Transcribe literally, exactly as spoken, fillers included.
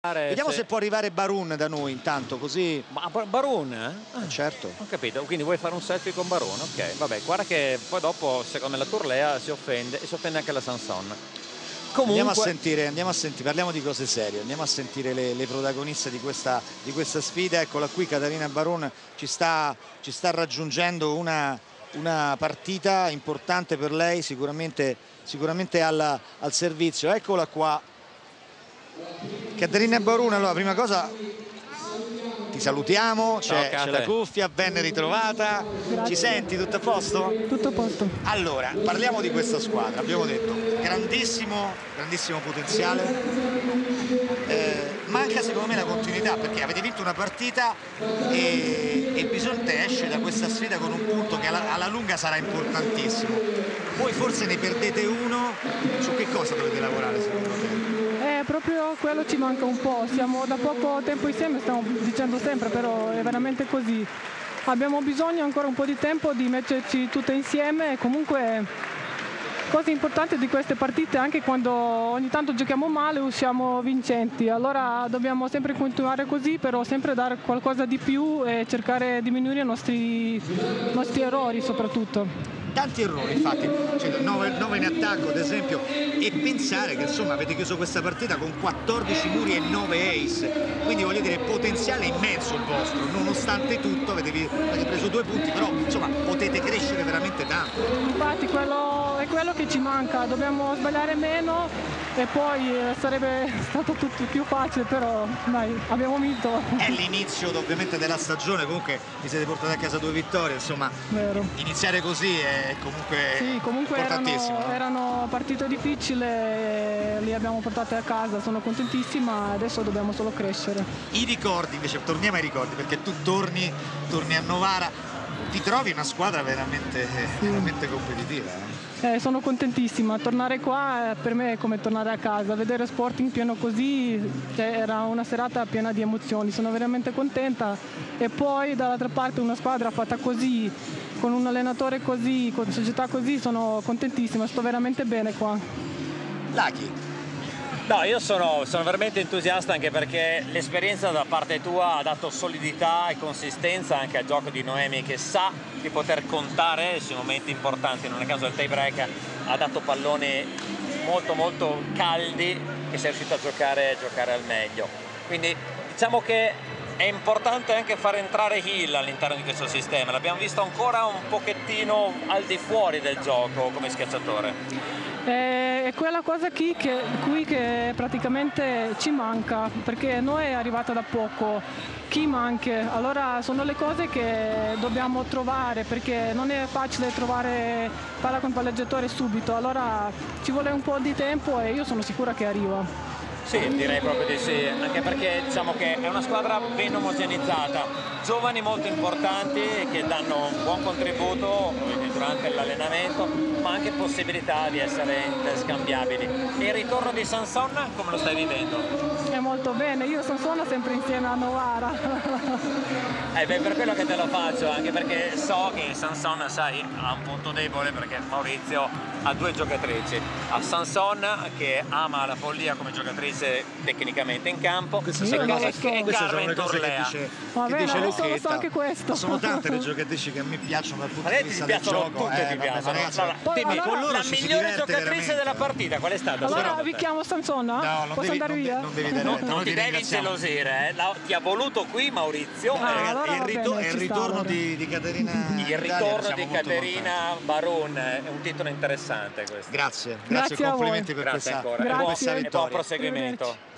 Vediamo se... se può arrivare Barun da noi intanto, così. Ma Barun? Eh? Ah, certo. Ho capito, quindi vuoi fare un selfie con Barun? Ok, vabbè, guarda che poi dopo, secondo me, la Turlea si offende e si offende anche la Sanson. Comunque... Andiamo a sentire, andiamo a sentire, parliamo di cose serie, andiamo a sentire le, le protagoniste di questa, di questa sfida. Eccola qui, Caterina Barun ci sta, ci sta raggiungendo una, una partita importante per lei, sicuramente, sicuramente al, al servizio. Eccola qua. Caterina Barun, allora prima cosa ti salutiamo, c'è la cuffia, ben ritrovata. Grazie. Ci senti, tutto a posto? Tutto a posto. Allora, parliamo di questa squadra, abbiamo detto grandissimo, grandissimo potenziale, eh, manca secondo me la continuità perché avete vinto una partita e, e Bisonte esce da questa sfida con un punto che alla, alla lunga sarà importantissimo. Voi forse ne perdete uno, su che cosa dovete lavorare secondo te? Eh, proprio quello ci manca un po', siamo da poco tempo insieme, stiamo dicendo sempre, però è veramente così. Abbiamo bisogno ancora un po' di tempo di metterci tutte insieme e comunque cosa importante di queste partite, anche quando ogni tanto giochiamo male usciamo vincenti, allora dobbiamo sempre continuare così, però sempre dare qualcosa di più e cercare di diminuire i nostri, i nostri errori soprattutto. Tanti errori infatti, cioè nove in attacco ad esempio, e pensare che insomma avete chiuso questa partita con quattordici muri e nove ace, quindi voglio dire potenziale immenso il vostro, nonostante tutto avete, avete preso due punti, però insomma potete crescere veramente tanto. Infatti quello è quello che ci manca, dobbiamo sbagliare meno e poi sarebbe stato tutto più facile, però dai, abbiamo vinto. È l'inizio ovviamente della stagione, comunque vi siete portati a casa due vittorie, insomma. Vero. Iniziare così è comunque, sì, comunque importantissimo. Erano, no? erano partite difficili, li abbiamo portate a casa, sono contentissima, adesso dobbiamo solo crescere. I ricordi invece, torniamo ai ricordi, perché tu torni, torni a Novara, ti trovi una squadra veramente, sì. veramente competitiva. Eh? Eh, sono contentissima, tornare qua per me è come tornare a casa, vedere Sporting pieno così, cioè, era una serata piena di emozioni, sono veramente contenta e poi dall'altra parte una squadra fatta così, con un allenatore così, con società così, sono contentissima, sto veramente bene qua. Lucky. No, io sono, sono veramente entusiasta anche perché l'esperienza da parte tua ha dato solidità e consistenza anche al gioco di Noemi, che sa di poter contare sui momenti importanti, non a caso il tie break ha dato palloni molto molto caldi che sei riuscito a giocare, giocare al meglio. Quindi diciamo che è importante anche far entrare Hill all'interno di questo sistema, l'abbiamo visto ancora un pochettino al di fuori del gioco come schiacciatore. È quella cosa qui che, qui che praticamente ci manca, perché noi è arrivata da poco, chi manca, allora sono le cose che dobbiamo trovare, perché non è facile trovare palla con palleggiatore subito, allora ci vuole un po' di tempo e io sono sicura che arriva. Sì, direi proprio di sì, anche perché diciamo che è una squadra ben omogenizzata, giovani molto importanti che danno un buon contributo durante l'allenamento, ma anche possibilità di essere interscambiabili. E il ritorno di Sanson come lo stai vivendo? È molto bene, io sono sempre insieme a Novara. Eh beh, per quello che te lo faccio, anche perché so che Sanson, sai, ha un punto debole perché Maurizio ha due giocatrici, ha Sanson che ama la follia come giocatrice tecnicamente in campo, queste sono, e, cose, e, queste sono le cose che dice, che dice Lucchetta. So anche questo. Sono tante le giocatrici che a me piacciono dal punto di vista del gioco. Tutte eh, ti piacciono. Ragazzi, allora, poi, dimmi, allora, con loro la ci migliore giocatrice veramente. della partita qual è stata? Allora vi chiamo Sanson? No, non Posso devi, andare non, via? Non devi dare, non, non non ti devi ringraziamo. ingelosire, eh? La, ti ha voluto qui Maurizio. Ah, eh, allora il, rito bene, il ci ritorno sta, di, di Caterina il ritorno di Caterina Barun è un titolo interessante questo. Grazie, grazie, grazie e complimenti per grazie questa, ancora. per Grazie. questa E buon vittoria. proseguimento.